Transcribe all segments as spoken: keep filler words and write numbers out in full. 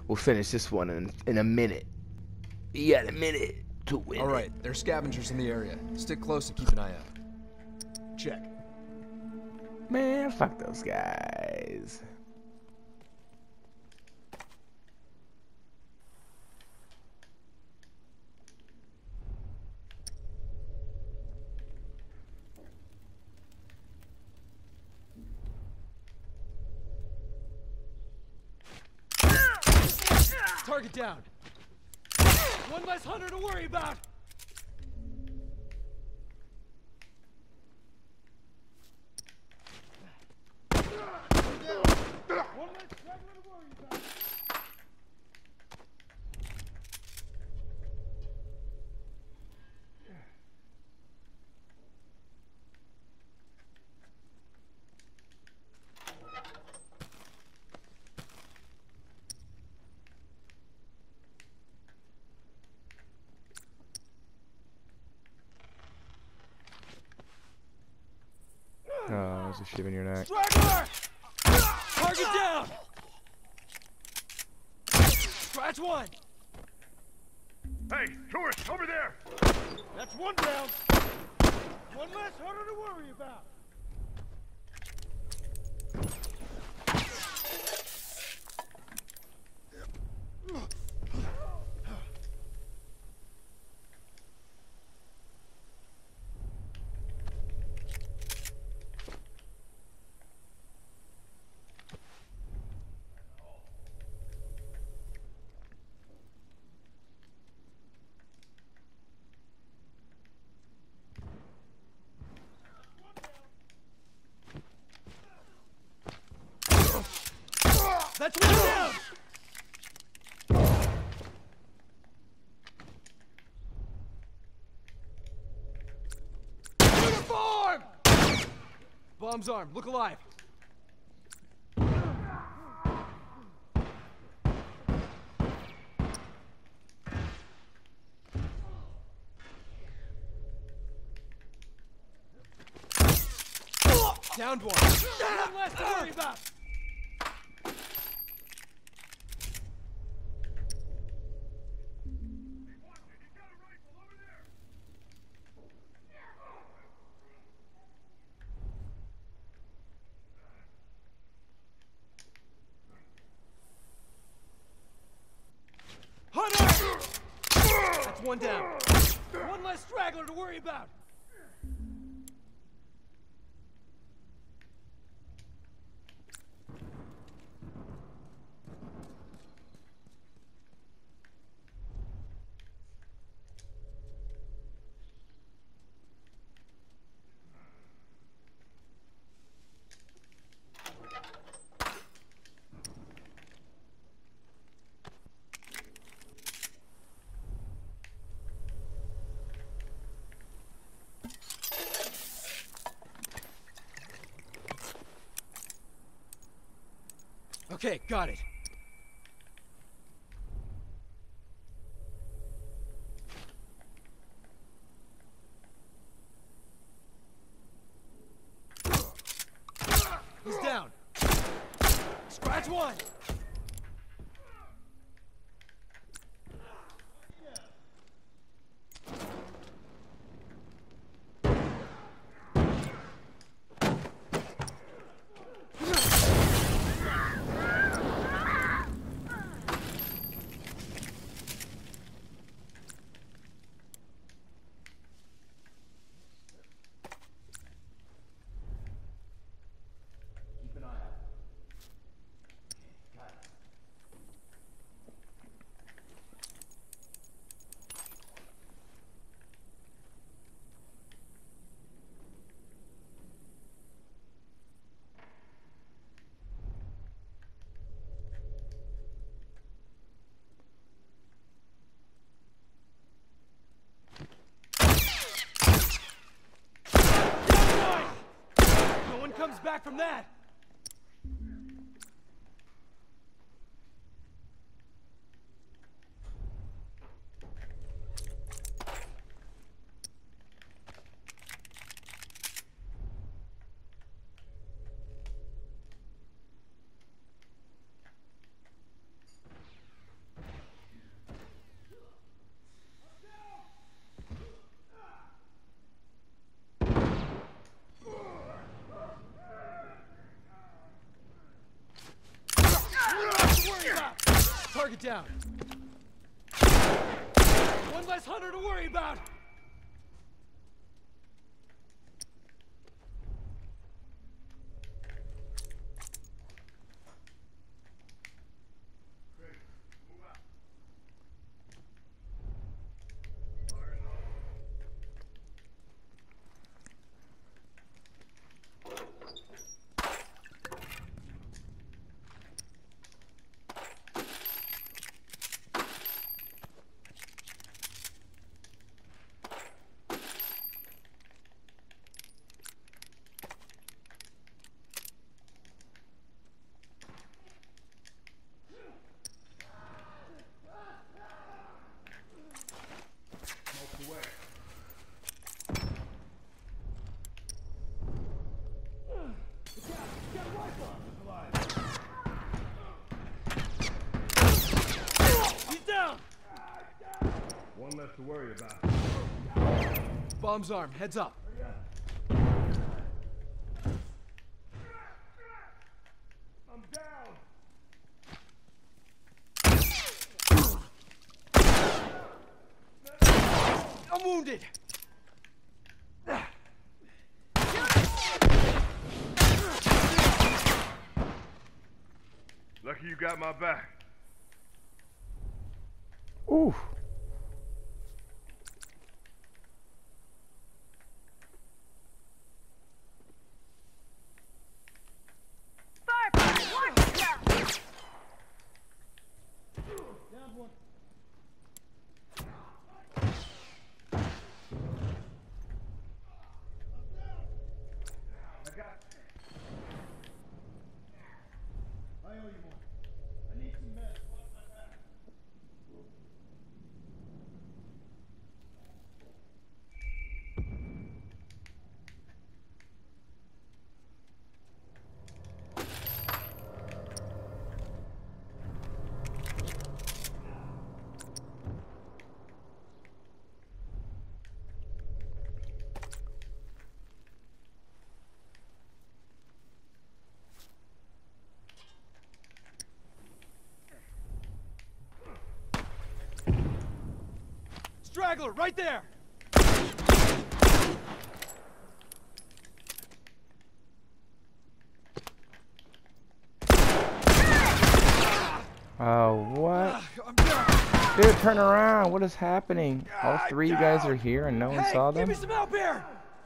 We'll finish this one in, in a minute. You got a minute to win. All right, there's scavengers in the area. Stick close and keep an eye out. Check. Man, fuck those guys. Target down. One less hunter to worry about. One less traveler to worry about. Oh, there's a ship in your neck. Straggler! Target down! Scratch one! Hey, tourist, over there! That's one down! One less hunter to worry about! That's one down! Uniform! Bomb's armed. Look alive. Downed one. One less to worry about! Hunter! That's one down. One less straggler to worry about! Okay, got it. He's down! Scratch one! Comes back from that! Target down. One less hunter to worry about. One less to worry about. Bomb's arm, heads up. I'm down. I'm wounded. Lucky you got my back. Ooh. Straggler, right there! Oh, what? I'm down. Dude, turn around. What is happening? All three of you guys are here and no one Hey, saw give them? me some help here!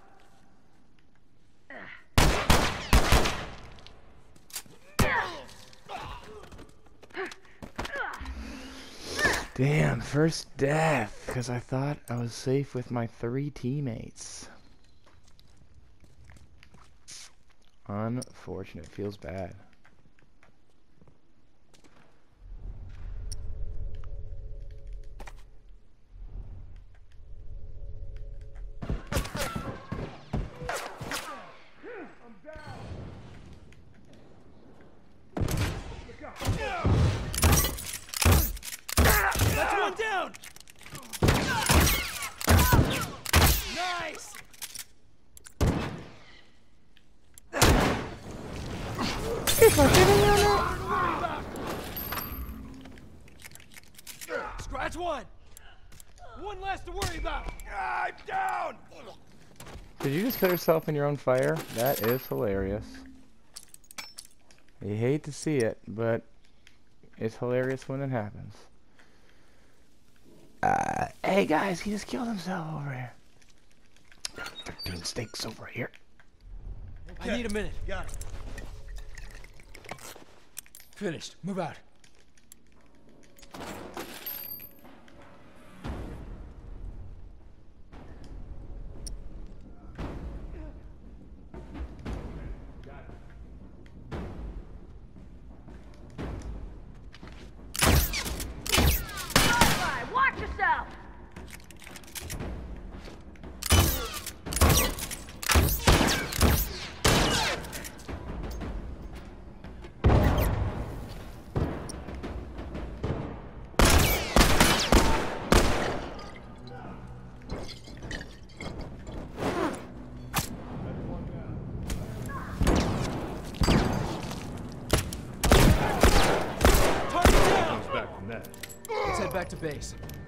Damn, first death. Because I thought I was safe with my three teammates. Unfortunate. Feels bad. That's one down! Nice! Scratch one! One less to worry about! I'm down! Did you just kill yourself in your own fire? That is hilarious. You hate to see it, but it's hilarious when it happens. Uh, hey guys, he just killed himself over here. They're doing steaks over here. I need a minute. Got it. Finished. Move out. Watch yourself! head back to base.